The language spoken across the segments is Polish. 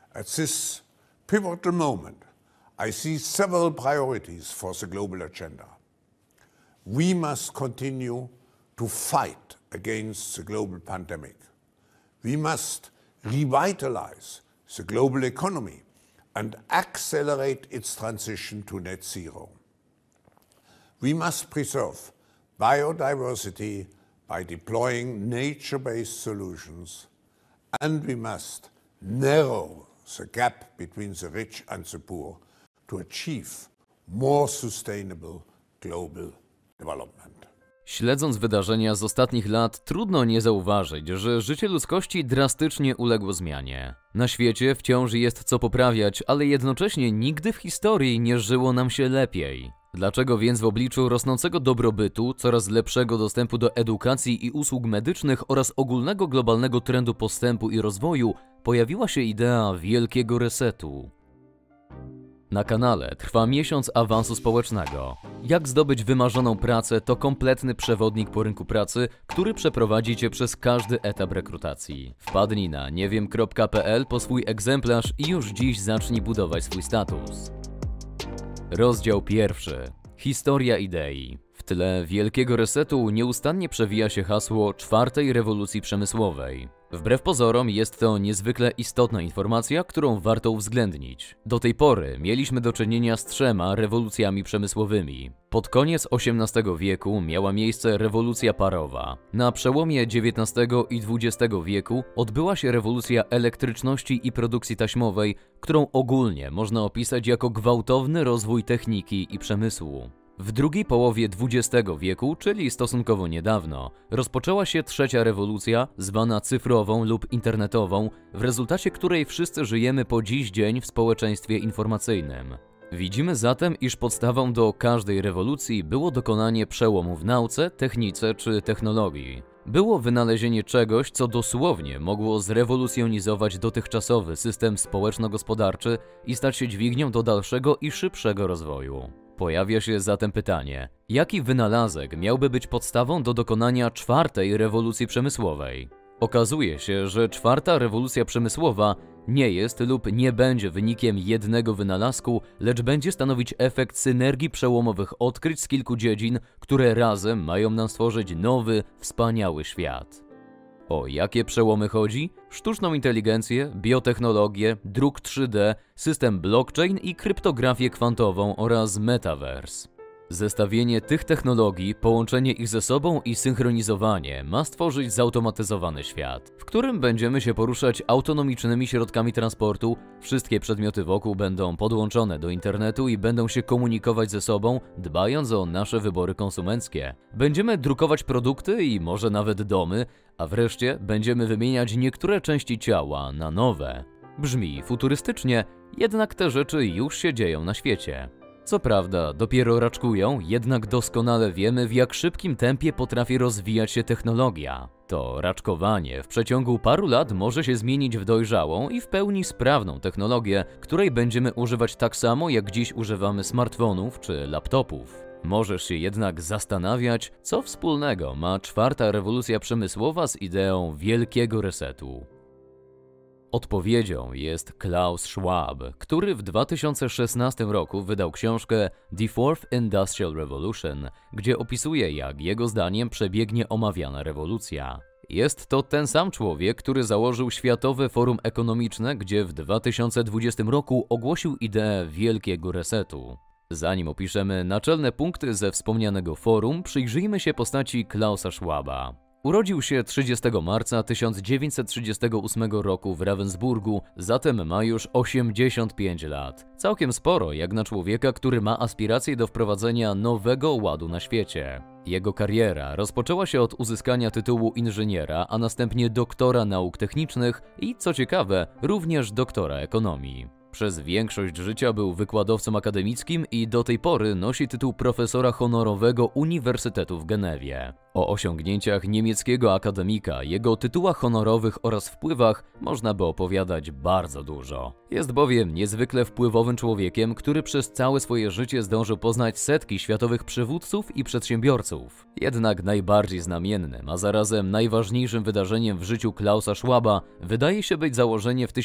At this pivotal moment, I see several priorities for the global agenda. We must continue to fight against the global pandemic. We must revitalize the global economy and accelerate its transition to net zero. We must preserve biodiversity by deploying nature-based solutions, and we must narrow the gap between the rich and the poor to achieve more sustainable global development. Śledząc wydarzenia z ostatnich lat, trudno nie zauważyć, że życie ludzkości drastycznie uległo zmianie. Na świecie wciąż jest co poprawiać, ale jednocześnie nigdy w historii nie żyło nam się lepiej. Dlaczego więc w obliczu rosnącego dobrobytu, coraz lepszego dostępu do edukacji i usług medycznych oraz ogólnego globalnego trendu postępu i rozwoju pojawiła się idea wielkiego resetu? Na kanale trwa miesiąc awansu społecznego. Jak zdobyć wymarzoną pracę to kompletny przewodnik po rynku pracy, który przeprowadzi Cię przez każdy etap rekrutacji. Wpadnij na niewiem.pl po swój egzemplarz i już dziś zacznij budować swój status. Rozdział 1. Historia idei. W tle wielkiego resetu nieustannie przewija się hasło czwartej rewolucji przemysłowej. Wbrew pozorom jest to niezwykle istotna informacja, którą warto uwzględnić. Do tej pory mieliśmy do czynienia z 3 rewolucjami przemysłowymi. Pod koniec XVIII wieku miała miejsce rewolucja parowa. Na przełomie XIX i XX wieku odbyła się rewolucja elektryczności i produkcji taśmowej, którą ogólnie można opisać jako gwałtowny rozwój techniki i przemysłu. W drugiej połowie XX wieku, czyli stosunkowo niedawno, rozpoczęła się trzecia rewolucja, zwana cyfrową lub internetową, w rezultacie której wszyscy żyjemy po dziś dzień w społeczeństwie informacyjnym. Widzimy zatem, iż podstawą do każdej rewolucji było dokonanie przełomu w nauce, technice czy technologii. Było wynalezienie czegoś, co dosłownie mogło zrewolucjonizować dotychczasowy system społeczno-gospodarczy i stać się dźwignią do dalszego i szybszego rozwoju. Pojawia się zatem pytanie, jaki wynalazek miałby być podstawą do dokonania czwartej rewolucji przemysłowej? Okazuje się, że czwarta rewolucja przemysłowa nie jest lub nie będzie wynikiem jednego wynalazku, lecz będzie stanowić efekt synergii przełomowych odkryć z kilku dziedzin, które razem mają nam stworzyć nowy, wspaniały świat. O jakie przełomy chodzi? Sztuczną inteligencję, biotechnologię, druk 3D, system blockchain i kryptografię kwantową oraz metaverse. Zestawienie tych technologii, połączenie ich ze sobą i synchronizowanie ma stworzyć zautomatyzowany świat, w którym będziemy się poruszać autonomicznymi środkami transportu, wszystkie przedmioty wokół będą podłączone do internetu i będą się komunikować ze sobą, dbając o nasze wybory konsumenckie. Będziemy drukować produkty i może nawet domy, a wreszcie będziemy wymieniać niektóre części ciała na nowe. Brzmi futurystycznie, jednak te rzeczy już się dzieją na świecie. Co prawda, dopiero raczkują, jednak doskonale wiemy, w jak szybkim tempie potrafi rozwijać się technologia. To raczkowanie w przeciągu paru lat może się zmienić w dojrzałą i w pełni sprawną technologię, której będziemy używać tak samo, jak dziś używamy smartfonów czy laptopów. Możesz się jednak zastanawiać, co wspólnego ma czwarta rewolucja przemysłowa z ideą wielkiego resetu. Odpowiedzią jest Klaus Schwab, który w 2016 roku wydał książkę The Fourth Industrial Revolution, gdzie opisuje, jak jego zdaniem przebiegnie omawiana rewolucja. Jest to ten sam człowiek, który założył Światowe Forum Ekonomiczne, gdzie w 2020 roku ogłosił ideę wielkiego resetu. Zanim opiszemy naczelne punkty ze wspomnianego forum, przyjrzyjmy się postaci Klausa Schwaba. Urodził się 30 marca 1938 roku w Ravensburgu, zatem ma już 85 lat. Całkiem sporo jak na człowieka, który ma aspiracje do wprowadzenia nowego ładu na świecie. Jego kariera rozpoczęła się od uzyskania tytułu inżyniera, a następnie doktora nauk technicznych i, co ciekawe, również doktora ekonomii. Przez większość życia był wykładowcą akademickim i do tej pory nosi tytuł profesora honorowego Uniwersytetu w Genewie. O osiągnięciach niemieckiego akademika, jego tytułach honorowych oraz wpływach można by opowiadać bardzo dużo. Jest bowiem niezwykle wpływowym człowiekiem, który przez całe swoje życie zdążył poznać setki światowych przywódców i przedsiębiorców. Jednak najbardziej znamiennym, a zarazem najważniejszym wydarzeniem w życiu Klausa Schwaba wydaje się być założenie w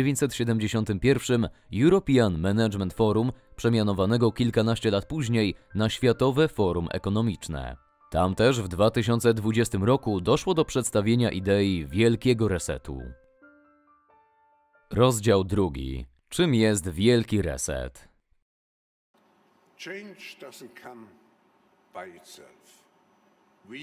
1971 European Management Forum, przemianowanego kilkanaście lat później na Światowe Forum Ekonomiczne. Tam też w 2020 roku doszło do przedstawienia idei Wielkiego Resetu. Rozdział 2. Czym jest Wielki Reset? Change doesn't come by itself. We,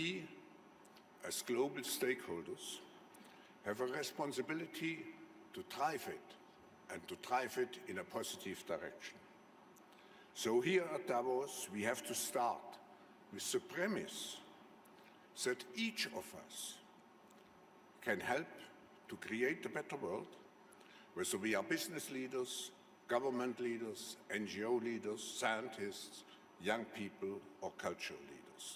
as global stakeholders, have a responsibility to drive it and to drive it in a positive direction. So here at Davos, we have to start with the premise that each of us can help to create a better world, whether we are business leaders, government leaders, NGO leaders, scientists, young people or cultural leaders.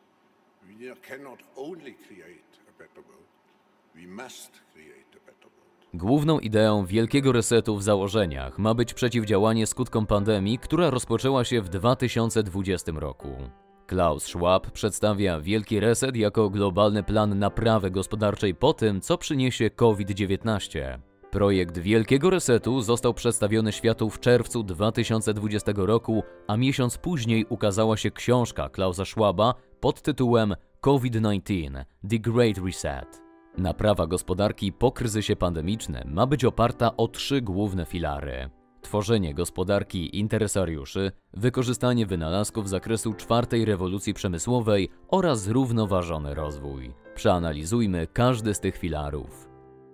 We cannot only create a better world, we must create a better world. Główną ideą Wielkiego Resetu w założeniach ma być przeciwdziałanie skutkom pandemii, która rozpoczęła się w 2020 roku. Klaus Schwab przedstawia Wielki Reset jako globalny plan naprawy gospodarczej po tym, co przyniesie COVID-19. Projekt Wielkiego Resetu został przedstawiony światu w czerwcu 2020 roku, a miesiąc później ukazała się książka Klausa Schwaba pod tytułem COVID-19 – The Great Reset. Naprawa gospodarki po kryzysie pandemicznym ma być oparta o 3 główne filary. Tworzenie gospodarki interesariuszy, wykorzystanie wynalazków z zakresu 4. rewolucji przemysłowej oraz zrównoważony rozwój. Przeanalizujmy każdy z tych filarów.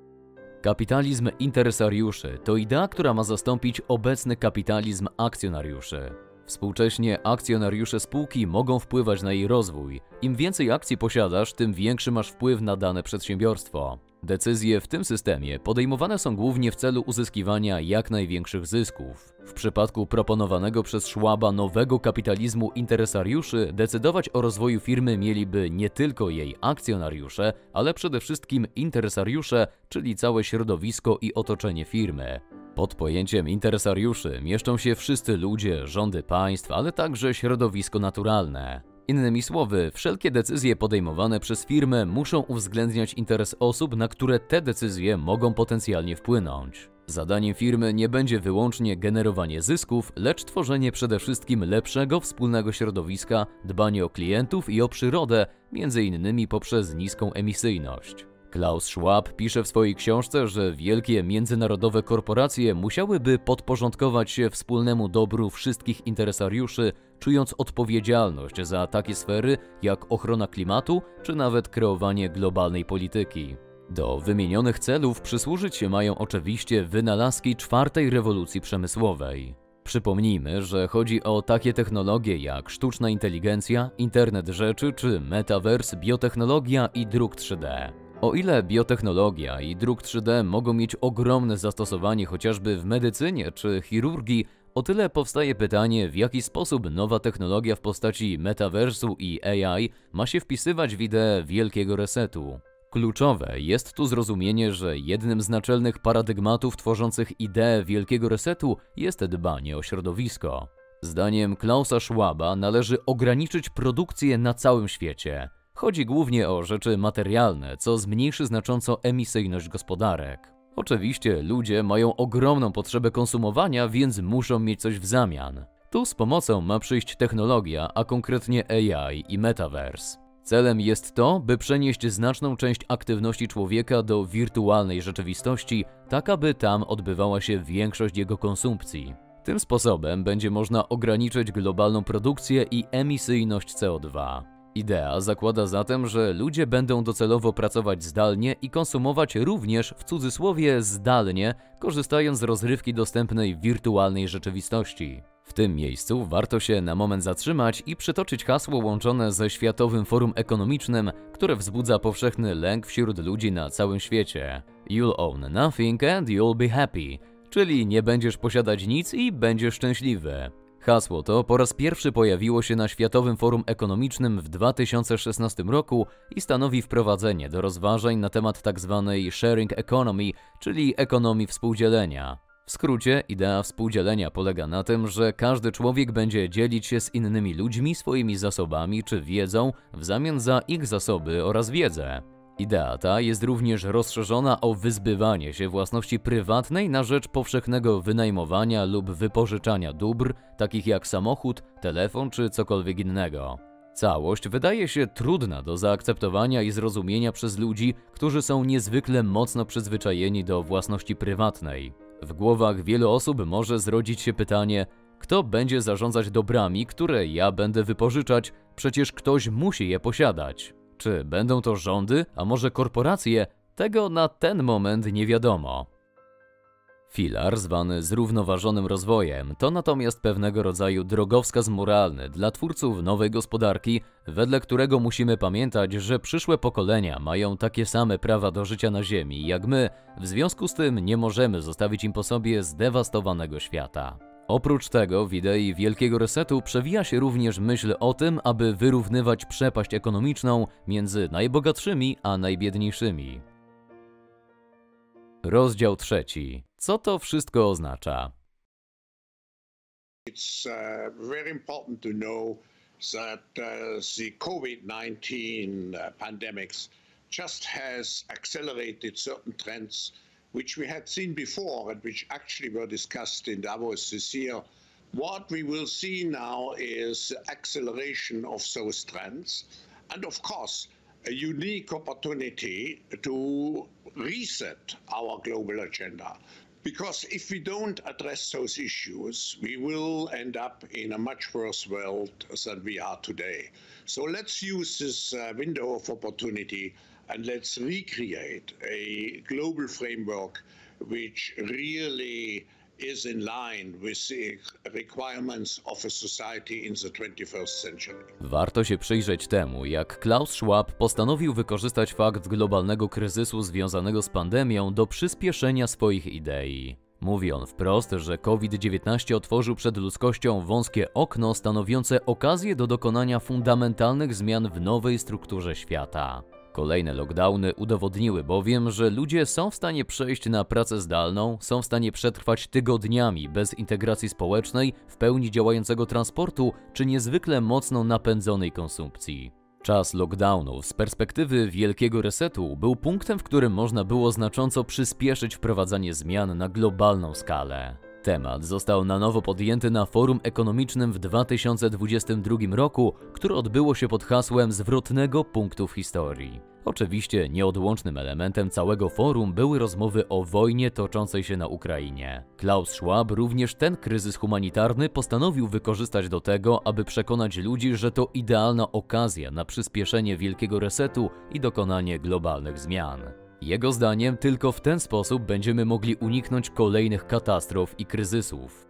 Kapitalizm interesariuszy to idea, która ma zastąpić obecny kapitalizm akcjonariuszy. Współcześnie akcjonariusze spółki mogą wpływać na jej rozwój. Im więcej akcji posiadasz, tym większy masz wpływ na dane przedsiębiorstwo. Decyzje w tym systemie podejmowane są głównie w celu uzyskiwania jak największych zysków. W przypadku proponowanego przez Schwaba nowego kapitalizmu interesariuszy decydować o rozwoju firmy mieliby nie tylko jej akcjonariusze, ale przede wszystkim interesariusze, czyli całe środowisko i otoczenie firmy. Pod pojęciem interesariuszy mieszczą się wszyscy ludzie, rządy państw, ale także środowisko naturalne. Innymi słowy, wszelkie decyzje podejmowane przez firmę muszą uwzględniać interes osób, na które te decyzje mogą potencjalnie wpłynąć. Zadaniem firmy nie będzie wyłącznie generowanie zysków, lecz tworzenie przede wszystkim lepszego wspólnego środowiska, dbanie o klientów i o przyrodę, m.in. poprzez niską emisyjność. Klaus Schwab pisze w swojej książce, że wielkie międzynarodowe korporacje musiałyby podporządkować się wspólnemu dobru wszystkich interesariuszy, czując odpowiedzialność za takie sfery jak ochrona klimatu czy nawet kreowanie globalnej polityki. Do wymienionych celów przysłużyć się mają oczywiście wynalazki 4. rewolucji przemysłowej. Przypomnijmy, że chodzi o takie technologie jak sztuczna inteligencja, internet rzeczy czy metaverse, biotechnologia i druk 3D. O ile biotechnologia i druk 3D mogą mieć ogromne zastosowanie chociażby w medycynie czy chirurgii, o tyle powstaje pytanie, w jaki sposób nowa technologia w postaci metaversu i AI ma się wpisywać w ideę Wielkiego Resetu. Kluczowe jest tu zrozumienie, że jednym z naczelnych paradygmatów tworzących ideę Wielkiego Resetu jest dbanie o środowisko. Zdaniem Klausa Schwaba należy ograniczyć produkcję na całym świecie. Chodzi głównie o rzeczy materialne, co zmniejszy znacząco emisyjność gospodarek. Oczywiście ludzie mają ogromną potrzebę konsumowania, więc muszą mieć coś w zamian. Tu z pomocą ma przyjść technologia, a konkretnie AI i metaverse. Celem jest to, by przenieść znaczną część aktywności człowieka do wirtualnej rzeczywistości, tak aby tam odbywała się większość jego konsumpcji. Tym sposobem będzie można ograniczyć globalną produkcję i emisyjność CO2. Idea zakłada zatem, że ludzie będą docelowo pracować zdalnie i konsumować również w cudzysłowie zdalnie, korzystając z rozrywki dostępnej w wirtualnej rzeczywistości. W tym miejscu warto się na moment zatrzymać i przytoczyć hasło łączone ze Światowym Forum Ekonomicznym, które wzbudza powszechny lęk wśród ludzi na całym świecie. You'll own nothing and you'll be happy, czyli nie będziesz posiadać nic i będziesz szczęśliwy. Hasło to po raz pierwszy pojawiło się na Światowym Forum Ekonomicznym w 2016 roku i stanowi wprowadzenie do rozważań na temat tzw. sharing economy, czyli ekonomii współdzielenia. W skrócie, idea współdzielenia polega na tym, że każdy człowiek będzie dzielić się z innymi ludźmi swoimi zasobami czy wiedzą w zamian za ich zasoby oraz wiedzę. Idea ta jest również rozszerzona o wyzbywanie się własności prywatnej na rzecz powszechnego wynajmowania lub wypożyczania dóbr, takich jak samochód, telefon czy cokolwiek innego. Całość wydaje się trudna do zaakceptowania i zrozumienia przez ludzi, którzy są niezwykle mocno przyzwyczajeni do własności prywatnej. W głowach wielu osób może zrodzić się pytanie, kto będzie zarządzać dobrami, które ja będę wypożyczać, przecież ktoś musi je posiadać. Czy będą to rządy, a może korporacje? Tego na ten moment nie wiadomo. Filar zwany zrównoważonym rozwojem to natomiast pewnego rodzaju drogowskaz moralny dla twórców nowej gospodarki, wedle którego musimy pamiętać, że przyszłe pokolenia mają takie same prawa do życia na Ziemi jak my, w związku z tym nie możemy zostawić im po sobie zdewastowanego świata. Oprócz tego w idei Wielkiego Resetu przewija się również myśl o tym, aby wyrównywać przepaść ekonomiczną między najbogatszymi a najbiedniejszymi. Rozdział 3. Co to wszystko oznacza? It's very important to know that the COVID-19 pandemics just has accelerated certain trends which we had seen before and which actually were discussed in Davos this year. What we will see now is acceleration of those trends and of course a unique opportunity to reset our global agenda. Because if we don't address those issues, we will end up in a much worse world than we are today. So let's use this window of opportunity and let's recreate a global framework which really is in line with the requirements of a society in the 21st century. Warto się przyjrzeć temu, jak Klaus Schwab postanowił wykorzystać fakt globalnego kryzysu związanego z pandemią do przyspieszenia swoich idei. Mówi on wprost, że COVID-19 otworzył przed ludzkością wąskie okno stanowiące okazję do dokonania fundamentalnych zmian w nowej strukturze świata. Kolejne lockdowny udowodniły bowiem, że ludzie są w stanie przejść na pracę zdalną, są w stanie przetrwać tygodniami bez integracji społecznej, w pełni działającego transportu czy niezwykle mocno napędzonej konsumpcji. Czas lockdownów z perspektywy Wielkiego Resetu był punktem, w którym można było znacząco przyspieszyć wprowadzanie zmian na globalną skalę. Temat został na nowo podjęty na Forum Ekonomicznym w 2022 roku, które odbyło się pod hasłem zwrotnego punktu w historii. Oczywiście nieodłącznym elementem całego forum były rozmowy o wojnie toczącej się na Ukrainie. Klaus Schwab również ten kryzys humanitarny postanowił wykorzystać do tego, aby przekonać ludzi, że to idealna okazja na przyspieszenie Wielkiego Resetu i dokonanie globalnych zmian. Jego zdaniem tylko w ten sposób będziemy mogli uniknąć kolejnych katastrof i kryzysów.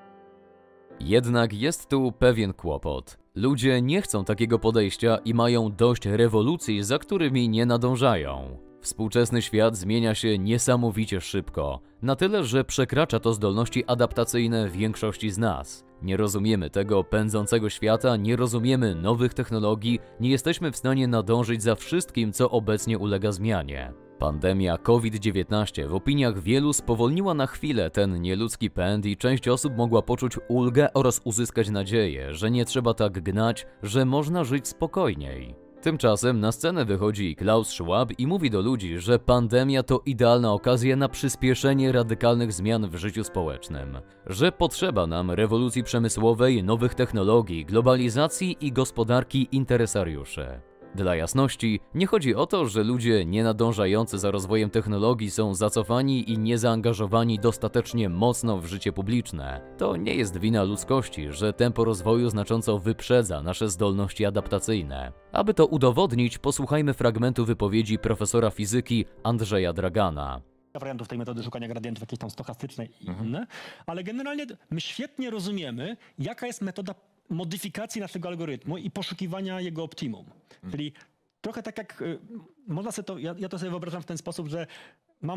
Jednak jest tu pewien kłopot. Ludzie nie chcą takiego podejścia i mają dość rewolucji, za którymi nie nadążają. Współczesny świat zmienia się niesamowicie szybko, na tyle, że przekracza to zdolności adaptacyjne większości z nas. Nie rozumiemy tego pędzącego świata, nie rozumiemy nowych technologii, nie jesteśmy w stanie nadążyć za wszystkim, co obecnie ulega zmianie. Pandemia COVID-19 w opiniach wielu spowolniła na chwilę ten nieludzki pęd i część osób mogła poczuć ulgę oraz uzyskać nadzieję, że nie trzeba tak gnać, że można żyć spokojniej. Tymczasem na scenę wychodzi Klaus Schwab i mówi do ludzi, że pandemia to idealna okazja na przyspieszenie radykalnych zmian w życiu społecznym, że potrzeba nam rewolucji przemysłowej, nowych technologii, globalizacji i gospodarki interesariuszy. Dla jasności, nie chodzi o to, że ludzie nienadążający za rozwojem technologii są zacofani i niezaangażowani dostatecznie mocno w życie publiczne. To nie jest wina ludzkości, że tempo rozwoju znacząco wyprzedza nasze zdolności adaptacyjne. Aby to udowodnić, posłuchajmy fragmentu wypowiedzi profesora fizyki Andrzeja Dragana. Wariantów tej metody szukania gradientów jakiejś tam stochastycznej i inne, ale generalnie my świetnie rozumiemy, jaka jest metoda modyfikacji naszego algorytmu i poszukiwania jego optimum. Czyli trochę tak jak, można sobie to, ja to sobie wyobrażam w ten sposób, że mam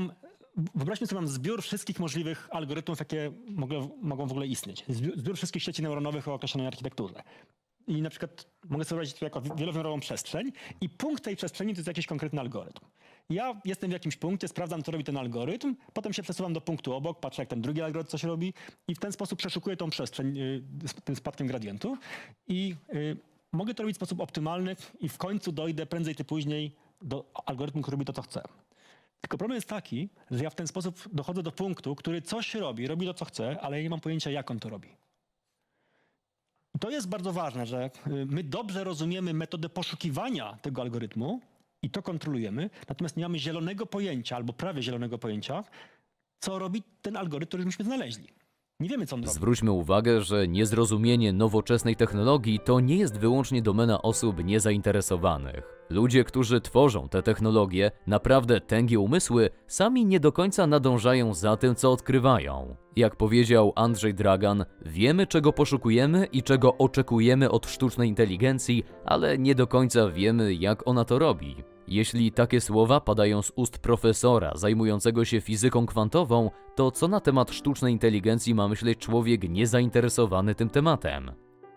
wyobraźmy sobie, mam zbiór wszystkich możliwych algorytmów, jakie mogą w ogóle istnieć. Zbiór wszystkich sieci neuronowych o określonej architekturze. I na przykład mogę sobie wyobrazić to jako wielowymiarową przestrzeń i punkt tej przestrzeni to jest jakiś konkretny algorytm. Ja jestem w jakimś punkcie, sprawdzam, co robi ten algorytm, potem się przesuwam do punktu obok, patrzę, jak ten drugi algorytm coś robi i w ten sposób przeszukuję tą przestrzeń z tym spadkiem gradientów i mogę to robić w sposób optymalny i w końcu dojdę prędzej czy później do algorytmu, który robi to, co chcę. Tylko problem jest taki, że ja w ten sposób dochodzę do punktu, który coś robi to, co chce, ale ja nie mam pojęcia, jak on to robi. I to jest bardzo ważne, że my dobrze rozumiemy metodę poszukiwania tego algorytmu i to kontrolujemy, natomiast nie mamy zielonego pojęcia, albo prawie zielonego pojęcia, co robi ten algorytm, który myśmy znaleźli. Nie wiemy, co on robi. Zwróćmy uwagę, że niezrozumienie nowoczesnej technologii to nie jest wyłącznie domena osób niezainteresowanych. Ludzie, którzy tworzą te technologie, naprawdę tęgie umysły, sami nie do końca nadążają za tym, co odkrywają. Jak powiedział Andrzej Dragan, wiemy, czego poszukujemy i czego oczekujemy od sztucznej inteligencji, ale nie do końca wiemy, jak ona to robi. Jeśli takie słowa padają z ust profesora zajmującego się fizyką kwantową, to co na temat sztucznej inteligencji ma myśleć człowiek niezainteresowany tym tematem?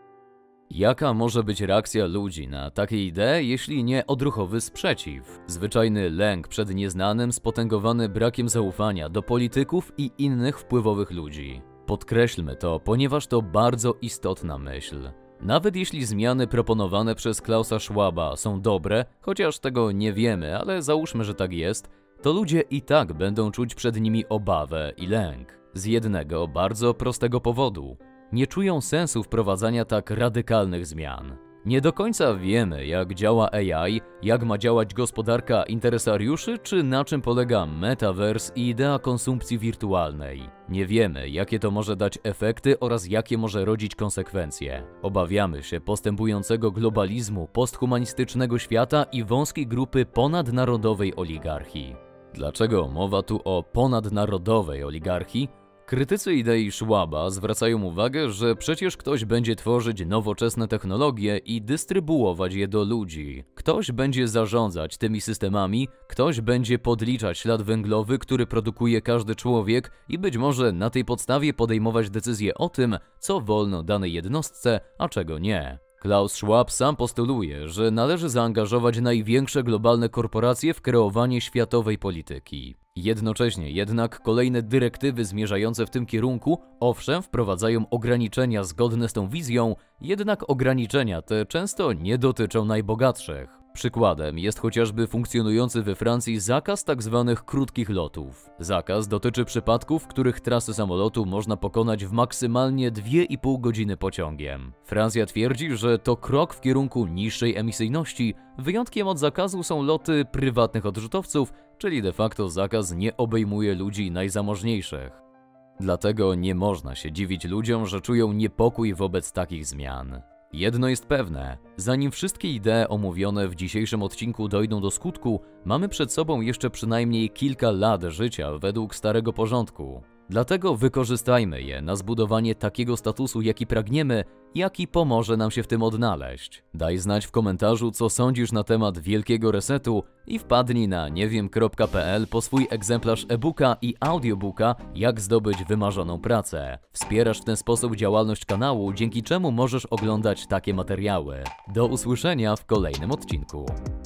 Jaka może być reakcja ludzi na takie idee, jeśli nie odruchowy sprzeciw? Zwyczajny lęk przed nieznanym spotęgowany brakiem zaufania do polityków i innych wpływowych ludzi. Podkreślmy to, ponieważ to bardzo istotna myśl. Nawet jeśli zmiany proponowane przez Klausa Schwaba są dobre, chociaż tego nie wiemy, ale załóżmy, że tak jest, to ludzie i tak będą czuć przed nimi obawę i lęk. Z jednego bardzo prostego powodu. Nie czują sensu wprowadzania tak radykalnych zmian. Nie do końca wiemy, jak działa AI, jak ma działać gospodarka interesariuszy, czy na czym polega metaverse i idea konsumpcji wirtualnej. Nie wiemy, jakie to może dać efekty oraz jakie może rodzić konsekwencje. Obawiamy się postępującego globalizmu, posthumanistycznego świata i wąskiej grupy ponadnarodowej oligarchii. Dlaczego mowa tu o ponadnarodowej oligarchii? Krytycy idei Schwaba zwracają uwagę, że przecież ktoś będzie tworzyć nowoczesne technologie i dystrybuować je do ludzi. Ktoś będzie zarządzać tymi systemami, ktoś będzie podliczać ślad węglowy, który produkuje każdy człowiek i być może na tej podstawie podejmować decyzje o tym, co wolno danej jednostce, a czego nie. Klaus Schwab sam postuluje, że należy zaangażować największe globalne korporacje w kreowanie światowej polityki. Jednocześnie jednak kolejne dyrektywy zmierzające w tym kierunku, owszem, wprowadzają ograniczenia zgodne z tą wizją, jednak ograniczenia te często nie dotyczą najbogatszych. Przykładem jest chociażby funkcjonujący we Francji zakaz tzw. krótkich lotów. Zakaz dotyczy przypadków, w których trasy samolotu można pokonać w maksymalnie 2,5 godziny pociągiem. Francja twierdzi, że to krok w kierunku niższej emisyjności. Wyjątkiem od zakazu są loty prywatnych odrzutowców, czyli de facto zakaz nie obejmuje ludzi najzamożniejszych. Dlatego nie można się dziwić ludziom, że czują niepokój wobec takich zmian. Jedno jest pewne, zanim wszystkie idee omówione w dzisiejszym odcinku dojdą do skutku, mamy przed sobą jeszcze przynajmniej kilka lat życia według starego porządku. Dlatego wykorzystajmy je na zbudowanie takiego statusu, jaki pragniemy, jaki pomoże nam się w tym odnaleźć. Daj znać w komentarzu, co sądzisz na temat wielkiego resetu i wpadnij na niewiem.pl po swój egzemplarz e-booka i audiobooka Jak zdobyć wymarzoną pracę. Wspierasz w ten sposób działalność kanału, dzięki czemu możesz oglądać takie materiały. Do usłyszenia w kolejnym odcinku.